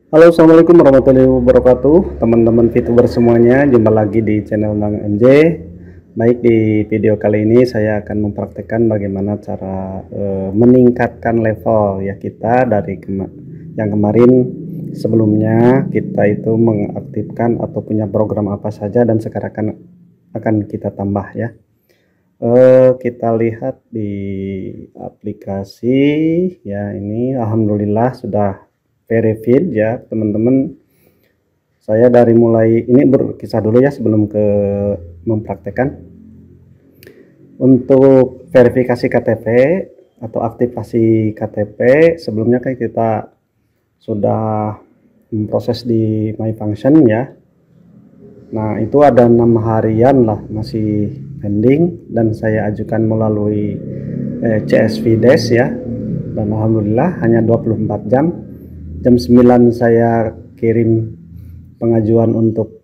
Halo, assalamualaikum warahmatullahi wabarakatuh, teman-teman VTuber semuanya. Jumpa lagi di channel Bang MJ. Baik, di video kali ini saya akan mempraktekkan bagaimana cara meningkatkan level ya kita dari yang kemarin. Sebelumnya kita itu mengaktifkan atau punya program apa saja, dan sekarang akan kita tambah ya. Kita lihat di aplikasi ya, ini alhamdulillah sudah verified ya teman-teman. Saya dari mulai ini berkisah dulu ya sebelum ke mempraktekkan. Untuk verifikasi KTP atau aktivasi KTP, sebelumnya kan kita sudah memproses di My Function ya. Nah, itu ada 6 harian lah masih pending, dan saya ajukan melalui CSV Dash ya, dan alhamdulillah hanya 24 jam. Jam 9 saya kirim pengajuan untuk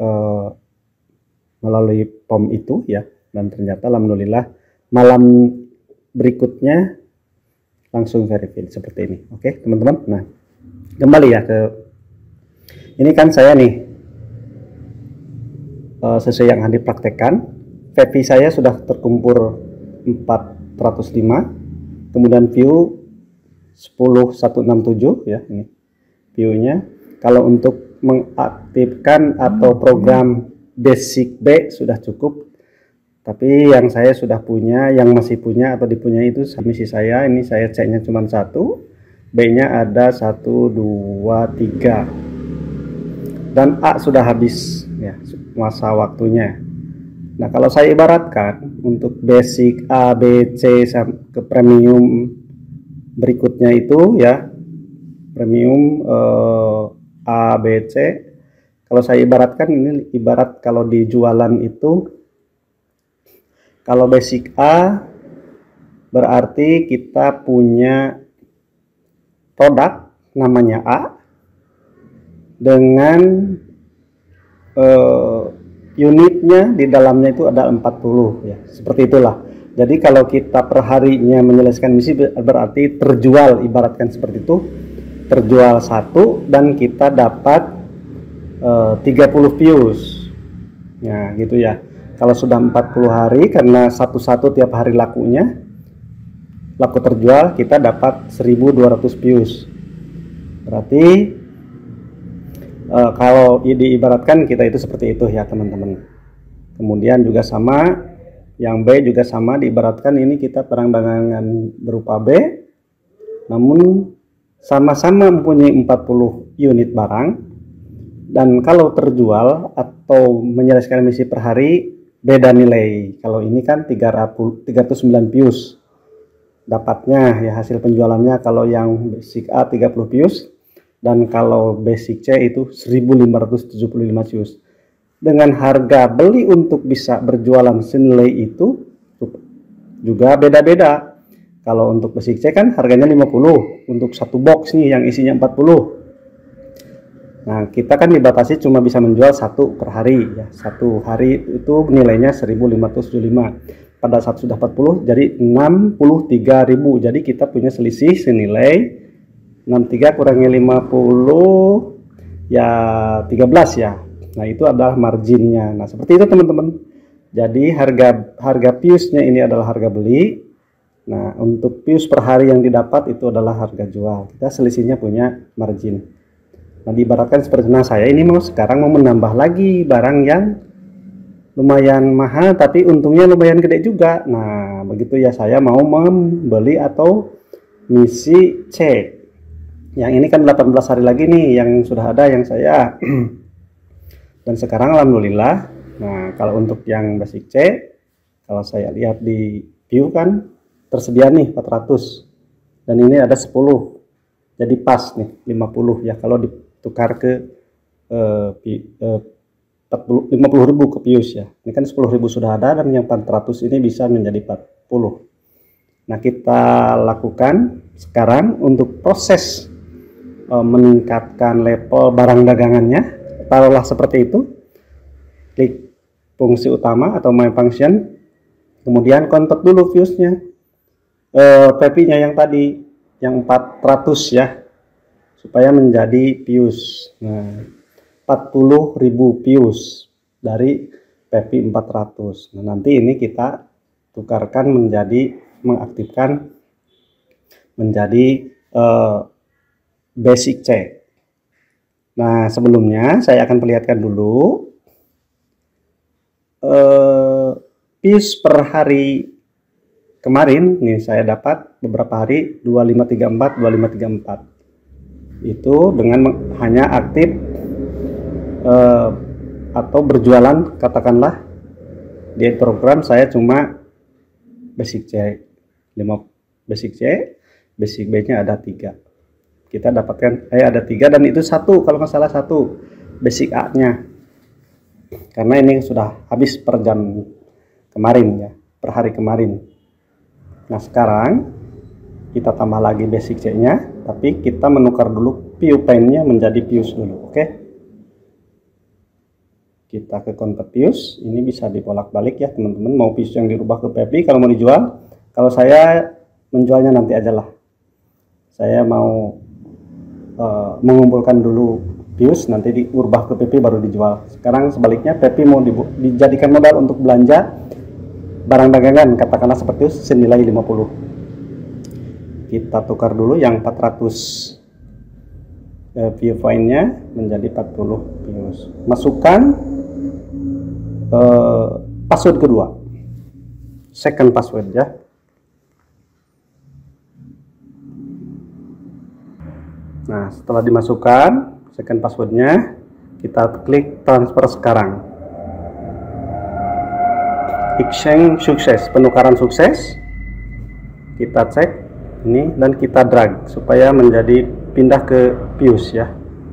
melalui POM itu ya, dan ternyata alhamdulillah malam berikutnya langsung verified seperti ini. Oke teman-teman, nah kembali ya ke ini, kan saya nih sesuai yang dipraktekkan, VP saya sudah terkumpul 405, kemudian view 10167 ya, ini view-nya. Kalau untuk mengaktifkan atau program basic B sudah cukup, tapi yang saya sudah punya, yang masih punya atau dipunyai itu misi saya, ini saya ceknya cuma satu, B-nya ada 1, 2, 3, dan A sudah habis ya masa waktunya. Nah, kalau saya ibaratkan untuk basic A, B, C ke premium berikutnya itu ya, premium A, B, C, kalau saya ibaratkan ini ibarat kalau di jualan itu, kalau basic A berarti kita punya produk namanya A dengan unitnya di dalamnya itu ada 40 ya, seperti itulah. Jadi kalau kita per harinya menyelesaikan misi berarti terjual, ibaratkan seperti itu, terjual satu dan kita dapat 30 views ya gitu ya. Kalau sudah 40 hari, karena satu-satu tiap hari lakunya, laku terjual, kita dapat 1200 views. Berarti kalau diibaratkan kita itu seperti itu ya teman-teman. Kemudian juga sama, yang B juga sama, diibaratkan ini kita perang dagangan berupa B, namun sama-sama mempunyai 40 unit barang, dan kalau terjual atau menyelesaikan misi per hari beda nilai. Kalau ini kan 309 views dapatnya ya, hasil penjualannya. Kalau yang basic A 30 views, dan kalau basic C itu 1575 views. Dengan harga beli untuk bisa berjualan senilai itu juga beda-beda. Kalau untuk basic C kan harganya 50 untuk satu box nih yang isinya 40. Nah, kita kan dibatasi cuma bisa menjual satu per hari ya. Satu hari itu nilainya 1575. Pada saat sudah 40 jadi 63.000. Jadi kita punya selisih senilai 63 kurangi 50 ya 13 ya. Nah, itu adalah marginnya. Nah, seperti itu teman-teman. Jadi harga views-nya ini adalah harga beli. Nah, untuk views per hari yang didapat itu adalah harga jual. Kita selisihnya punya margin. Nah, diibaratkan seperti, nah saya ini sekarang mau menambah lagi barang yang lumayan mahal tapi untungnya lumayan gede juga. Nah, begitu ya, saya mau membeli atau misi C. Yang ini kan 18 hari lagi nih yang sudah ada yang saya dan sekarang alhamdulillah. Nah, kalau untuk yang basic C, kalau saya lihat di view kan tersedia nih 400, dan ini ada 10, jadi pas nih 50 ya. Kalau ditukar ke 50.000 ke views ya, ini kan 10.000 sudah ada, dan yang 400 ini bisa menjadi 40. Nah, kita lakukan sekarang untuk proses meningkatkan level barang dagangannya. Taruhlah seperti itu, klik fungsi utama atau My Function, kemudian kontak dulu viewsnya, PP-nya yang tadi yang 400 ya, supaya menjadi pius. Nah, 40.000 pius dari PEPI 400. Nah, nanti ini kita tukarkan menjadi, mengaktifkan menjadi basic C. Nah, sebelumnya saya akan perlihatkan dulu pius per hari kemarin. Nih saya dapat beberapa hari 2534 2534 itu dengan hanya aktif atau berjualan, katakanlah di program saya cuma basic C 5 basic C, basic B nya ada 3, kita dapatkan ada 3, dan itu satu, kalau nggak salah satu basic A nya, karena ini sudah habis per jam kemarin ya, per hari kemarin. Nah, sekarang kita tambah lagi basic C nya, tapi kita menukar dulu PIU pen nya menjadi pius dulu. Oke, kita ke convert pius. Ini bisa dibolak-balik ya teman-teman, mau pius yang dirubah ke PEPI kalau mau dijual. Kalau saya menjualnya nanti aja lah, saya mau mengumpulkan dulu pius, nanti diubah ke PEPI baru dijual. Sekarang sebaliknya, PEPI mau dijadikan modal untuk belanja barang dagangan, katakanlah seperti itu, senilai 50. Kita tukar dulu yang 400 PIU nya menjadi 40 pius. Masukkan password kedua, second password ya. Nah, setelah dimasukkan second passwordnya, kita klik transfer sekarang. Exchange sukses, penukaran sukses. Kita cek ini dan kita drag supaya menjadi pindah ke pius ya.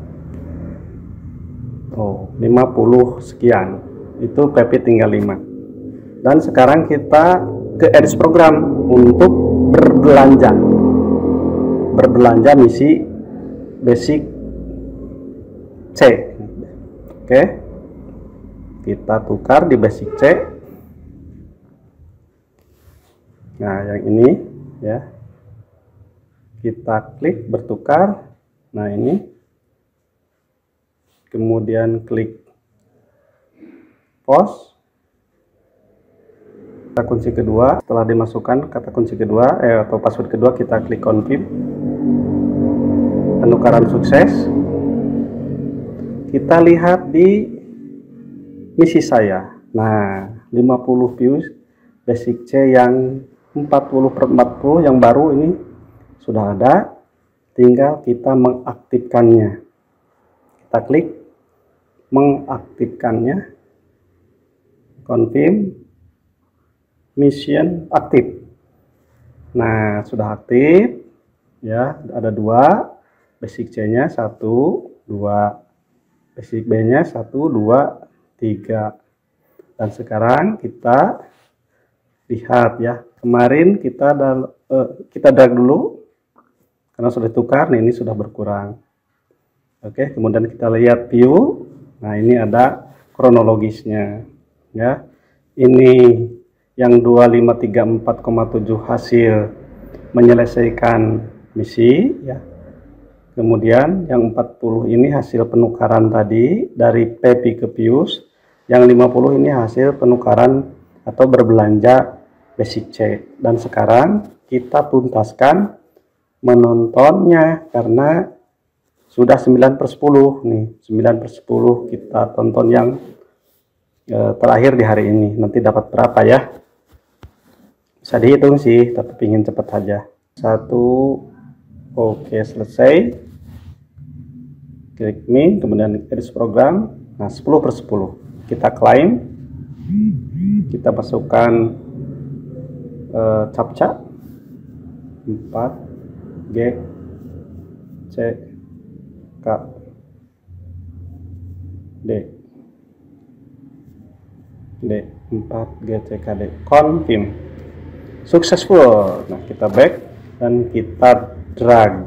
Oh, 50 sekian. Itu PEPI tinggal 5. Dan sekarang kita ke edit program untuk berbelanja. Berbelanja misi basic C. Oke, kita tukar di basic C. Nah, yang ini ya, kita klik bertukar. Nah, ini kemudian klik pause. Kata kunci kedua, setelah dimasukkan kata kunci kedua atau password kedua, kita klik confirm. Penukaran sukses. Kita lihat di misi saya. Nah, 50 pius basic C yang 40/40 yang baru ini sudah ada, tinggal kita mengaktifkannya. Kita klik mengaktifkannya, confirm, mission aktif. Nah, sudah aktif ya, ada 2, basic C nya 1 2, basic B nya 1 2 3. Dan sekarang kita lihat ya, kemarin kita drag dulu karena sudah tukar. Nih, ini sudah berkurang. Oke, kemudian kita lihat view. Nah, ini ada kronologisnya ya. Ini yang 2534,7 hasil menyelesaikan misi ya. Kemudian yang 40 ini hasil penukaran tadi dari PEPI ke pius. Yang 50 ini hasil penukaran atau berbelanja basic C. Dan sekarang kita tuntaskan menontonnya karena sudah 9/10 nih. 9/10 kita tonton yang terakhir di hari ini. Nanti dapat berapa ya? Bisa dihitung sih, tapi ingin cepat saja. 1. Oke, selesai. Klik me, kemudian edit program. Nah, 10/10 kita klaim. Kita masukkan captcha 4 G C K D 4 G C K D, confirm successful. Nah, kita back dan kita drag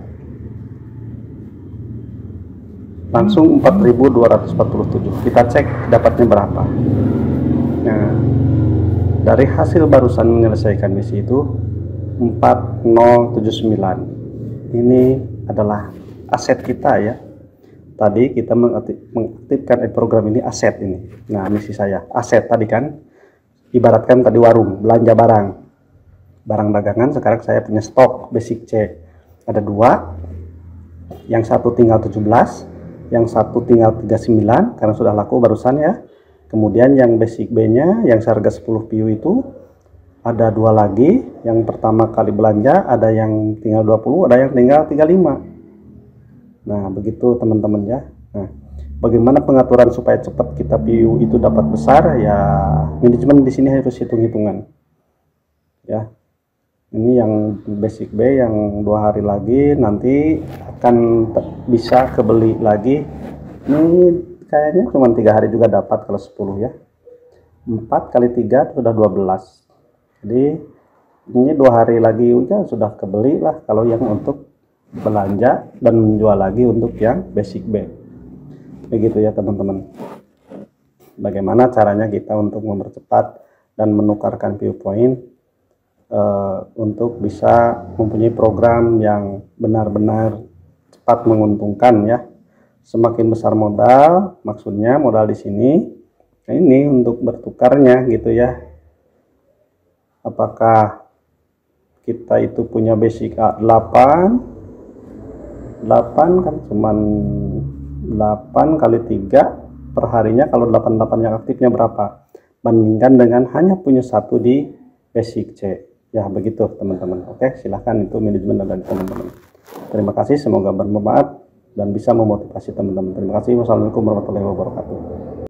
langsung 4247. Kita cek dapatnya berapa. Nah, dari hasil barusan menyelesaikan misi itu 4079. Ini adalah aset kita ya. Tadi kita mengaktifkan program ini aset ini. Nah, misi saya aset tadi kan, ibaratkan tadi warung belanja barang dagangan. Sekarang saya punya stok basic C ada 2, yang satu tinggal 17, yang satu tinggal 39 karena sudah laku barusan ya. Kemudian yang basic B nya yang seharga 10 PU itu ada 2 lagi. Yang pertama kali belanja ada yang tinggal 20, ada yang tinggal 35. Nah, begitu teman-teman ya. Nah, bagaimana pengaturan supaya cepat kita PU itu dapat besar ya, manajemen di sini harus hitung-hitungan. Ya. Ini yang basic B yang 2 hari lagi nanti akan bisa kebeli lagi. Ini kayaknya cuma 3 hari juga dapat kalau 10 ya. 4 kali 3 sudah 12. Jadi ini 2 hari lagi ya sudah kebeli lah kalau yang untuk belanja dan menjual lagi untuk yang basic B. Begitu ya teman-teman. Bagaimana caranya kita untuk mempercepat dan menukarkan PU point untuk bisa mempunyai program yang benar-benar cepat menguntungkan ya. Semakin besar modal, maksudnya modal di sini ini untuk bertukarnya gitu ya. Apakah kita itu punya basic A 8 kan cuman 8 kali 3 per harinya, kalau 88 yang aktifnya berapa, bandingkan dengan hanya punya 1 di basic C ya. Begitu teman-teman. Oke, silahkan itu manajemen dari teman-teman. Terima kasih, semoga bermanfaat dan bisa memotivasi teman-teman. Terima kasih. Wassalamualaikum warahmatullahi wabarakatuh.